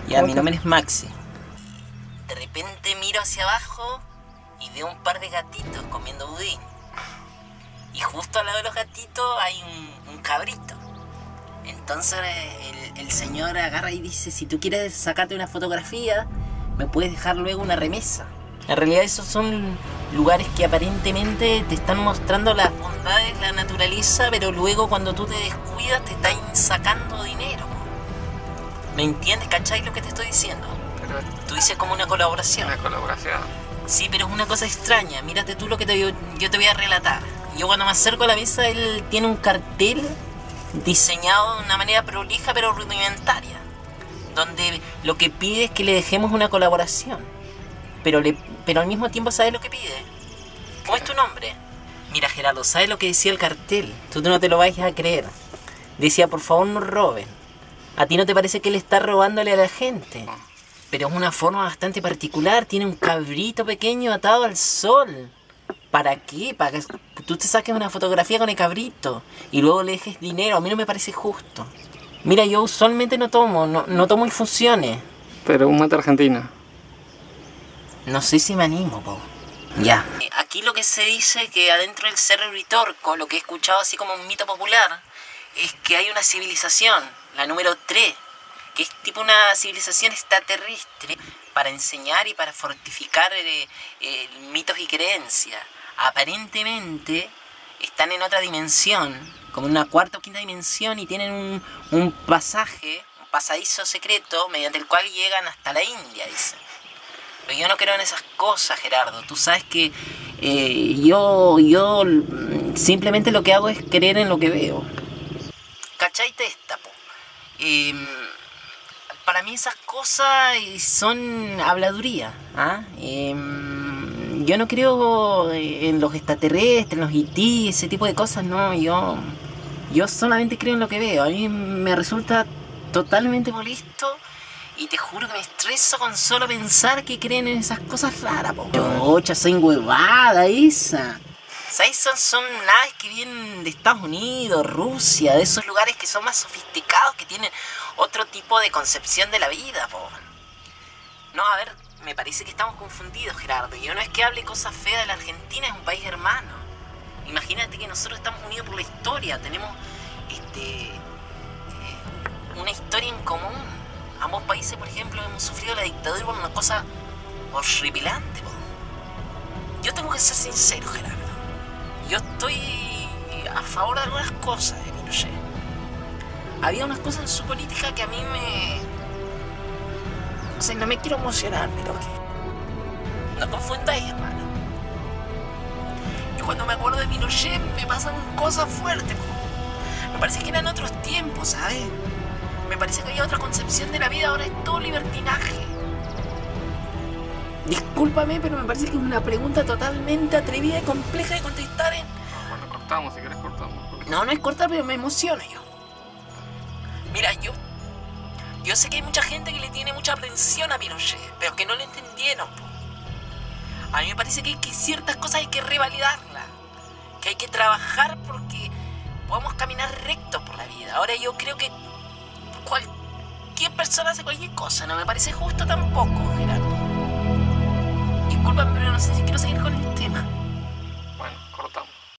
Ya, mi nombre es Maxi. De repente miro hacia abajo y veo un par de gatitos comiendo budín. Y justo al lado de los gatitos hay un cabrito. Entonces el señor agarra y dice, si tú quieres sacarte una fotografía, me puedes dejar luego una remesa. En realidad esos son lugares que aparentemente te están mostrando las bondades de la naturaleza, pero luego cuando tú te descuidas te están sacando dinero. ¿Me entiendes? ¿Cachai lo que te estoy diciendo? Pero Tú dices como una colaboración. una colaboración. Sí, pero es una cosa extraña. Mírate tú lo que yo te voy a relatar. Yo cuando me acerco a la mesa, él tiene un cartel diseñado de una manera prolija pero rudimentaria, donde lo que pide es que le dejemos una colaboración. Pero al mismo tiempo, ¿sabes lo que pide? ¿Cómo es tu nombre? Mira, Gerardo, ¿sabes lo que decía el cartel? Tú no te lo vayas a creer. Decía, por favor, no roben. ¿A ti no te parece que él está robándole a la gente? Pero es una forma bastante particular. Tiene un cabrito pequeño atado al sol. ¿Para qué? Para que tú te saques una fotografía con el cabrito y luego le dejes dinero. A mí no me parece justo. Mira, yo usualmente no tomo infusiones. Pero un mate argentino. No sé si me animo, po. Ya. Aquí lo que se dice que adentro del Cerro Uritorco, lo que he escuchado así como un mito popular, es que hay una civilización, la número 3, que es tipo una civilización extraterrestre para enseñar y para fortificar mitos y creencias. Aparentemente están en otra dimensión, como en una cuarta o quinta dimensión, y tienen un pasaje, un pasadizo secreto, mediante el cual llegan hasta la India, dicen. Pero yo no creo en esas cosas, Gerardo. Tú sabes que yo simplemente lo que hago es creer en lo que veo. ¿Cachai? Esta, po? Para mí esas cosas son habladuría. ¿Ah? Yo no creo en los extraterrestres, en los E.T., ese tipo de cosas, no. Yo solamente creo en lo que veo. A mí me resulta totalmente molesto y te juro que me estreso con solo pensar que creen en esas cosas raras, po. Chocha, soy huevada esa. ¿Sabes? Son naves que vienen de Estados Unidos, Rusia, de esos lugares que son más sofisticados, que tienen otro tipo de concepción de la vida, po. No, a ver, me parece que estamos confundidos, Gerardo. Yo no es que hable cosas feas de la Argentina, es un país hermano. Imagínate que nosotros estamos unidos por la historia, tenemos una historia en común. Ambos países, por ejemplo, hemos sufrido la dictadura por una cosa horripilante, po. Yo tengo que ser sincero, Gerardo. Yo estoy a favor de algunas cosas de Pinochet. Había unas cosas en su política que a mí me... O sea, no me quiero emocionar, pero que... No confundáis, hermano. Y cuando me acuerdo de Pinochet me pasan cosas fuertes, po. Me parece que eran otros tiempos, ¿sabes? Me parece que había otra concepción de la vida, ahora es todo libertinaje. Discúlpame, pero me parece que es una pregunta totalmente atrevida y compleja de contestar, ¿eh? Bueno, cortamos, si querés cortamos. No es cortar, pero me emociono yo. Mira, yo sé que hay mucha gente que le tiene mucha aprensión a Pinochet, pero que no le entendieron, po. A mí me parece que ciertas cosas hay que revalidarlas, que hay que trabajar porque podamos caminar recto por la vida. Ahora yo creo que cualquier persona hace cualquier cosa, no me parece justo tampoco, Gerardo. Discúlpame, pero no sé si quiero seguir con el tema.